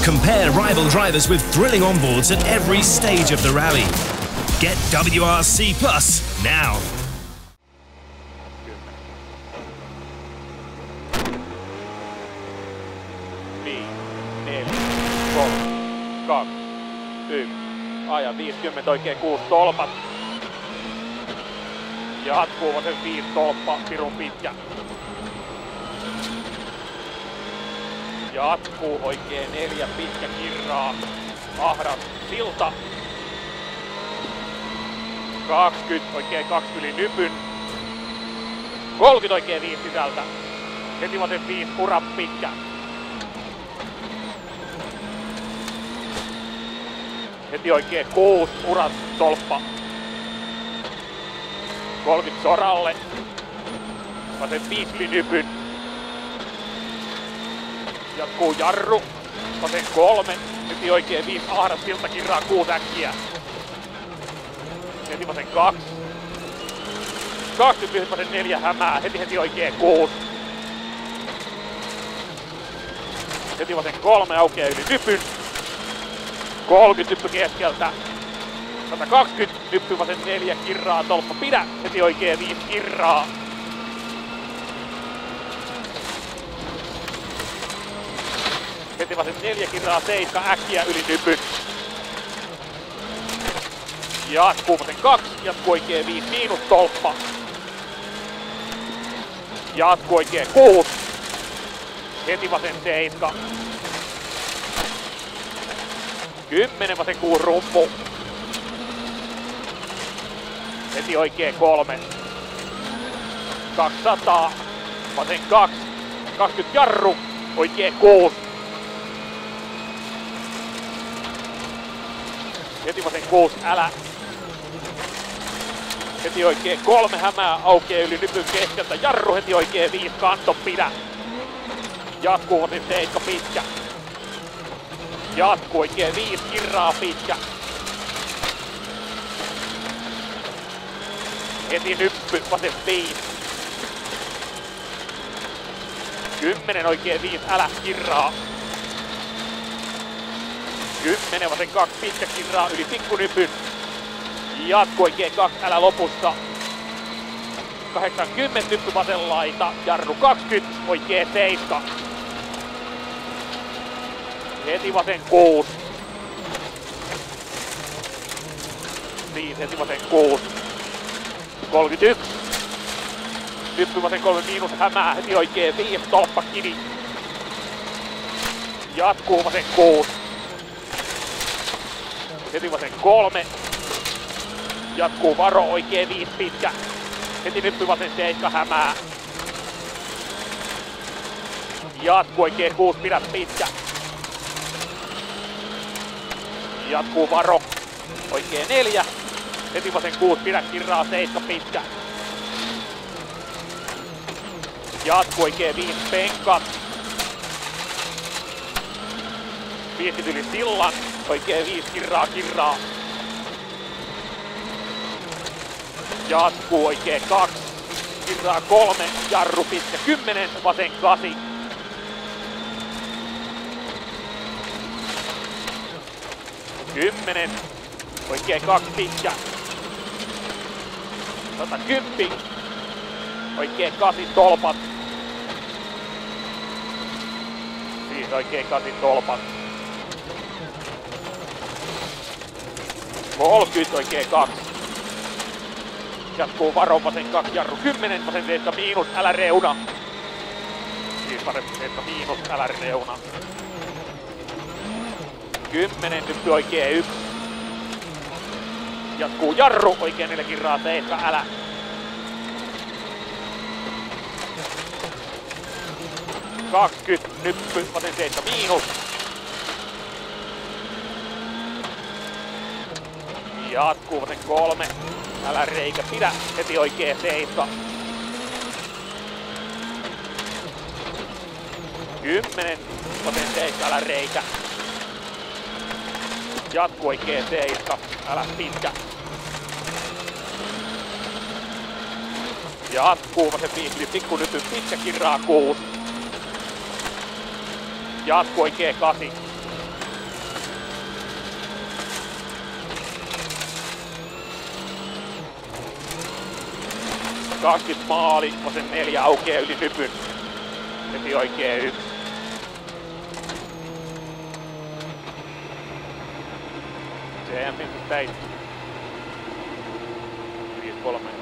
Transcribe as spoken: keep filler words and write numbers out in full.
Compare rival drivers with thrilling onboards at every stage of the rally. Get W R C Plus now. viisi, neljä, kolme, kaksi, yksi. Aja viisikymmentä oikein kuusi tolpat. Jatkuu vasen viisi tolppa, pirun pitkä. Jatkuu oikein neljä pitkä kirraa. Ahdas silta. kaksikymmentä oikein kaksi yli nypyn. kolmekymmentä oikein viisi sisältä. Heti vasen viisi ura pitkä. Heti oikein kuusi uras tolppa. kolmekymmentä soralle. Vasen viisi yli nypyn. Jatkuu jarru. Vasen kolme. Heti oikein viisi ahdas silta kirraa kuusi äkkiä. Heti vasen kaksi. kaksikymmentä vasen neljä hämää. Heti heti oikein kuusi. Heti vasen kolme aukeaa yli nypyn. kolmekymmentä nyppy keskeltä. sata kaksikymmentä nyppy vasen neljä kirraa tolppa pidä. Heti oikein viisi kirraa. Heti vasen neljä kirraa seitsemän äkkiä yli nypyn. Jatkuu vasen kaksi. Jatkuu oikein viisi miinus tolppa. Jatkuu oikein kuusi. Heti vasen seitsemän. kymmenen vasen kuusi rumpu. Heti oikein kolme. kaksisataa. Vasen kaksi. kaksikymmentä jarru. Oikein kuusi. Heti vasen kuusi älä. Heti oikein kolme hämää aukeaa yli nypyn keskeltä. Jarru heti oikein viisi kanto pidä. Jatkuu vasen seitsemän pitkä. Jatkuu oikein viisi kirraa pitkä. Heti nyppy vasen viisi. kymmenen oikein viisi älä kirraa. kymmenen vasen kaksi pitkä kirraa yli pikkunypyn. Jatkuu oikein kaksi älä lopussa. kahdeksankymmentä nyppy vasen laita. Jarru kaksikymmentä oikein seitsemän. Heti vasen kuusi. Siis heti vasen kuusi. kolmekymmentäyksi. Nyppy vasen kolme miinus hämää. Heti oikein viisi tolppa kivi. Jatkuu vasen kuusi. Heti vasen kolme. Jatkuu varo oikein viisi pitkä. Heti nyppy vasen seitsemän hämää. Jatkuu oikein kuusi pidä pitkä. Jatkuu varo. Oikein neljä. Heti vasen kuusi pidä kirraa seitsemän pitkä. Jatkuu oikein viisi penkat. viisikymmentä yli sillan. Oikein viisi kirraa kirraa. Jatkuu oikein kaksi. Kirraa kolme. Jarru pitkä kymmenen. Vasen kasi. kymmenen. Oikein kaksi pitkä. sata kymmenen. Oikein kasi tolpat. Siis oikein kasi tolpat. kolmekymmentä oikein kaksi. Jatkuu varo vasen kaksi jarru kymmenen. Vasen seitsemän miinus älä reuna. Siis vasen seitsemän miinus älä reuna. kymmenen nyppy oikein yksi. Jatkuu jarru oikein neljä kirraa seitsemän älä. kaksikymmentä nyppy vasen seitsemän miinus. Jatkuu vasen kolme. Älä reikä pidä. Heti oikein seitsemän. kymmenen vasen seitsemän älä reikä. Jatkuu oikein seitsemän. Älä pitkä. Jatkuu vasen viisi. Pikku nypyn pitkä kirraa kuusi. Jatkuu oikein kasi. kaksikymmentä maali, vasen neljä aukeaa yli nypyn. Heti oikee yksi. C M yksi täit. viisi kolme.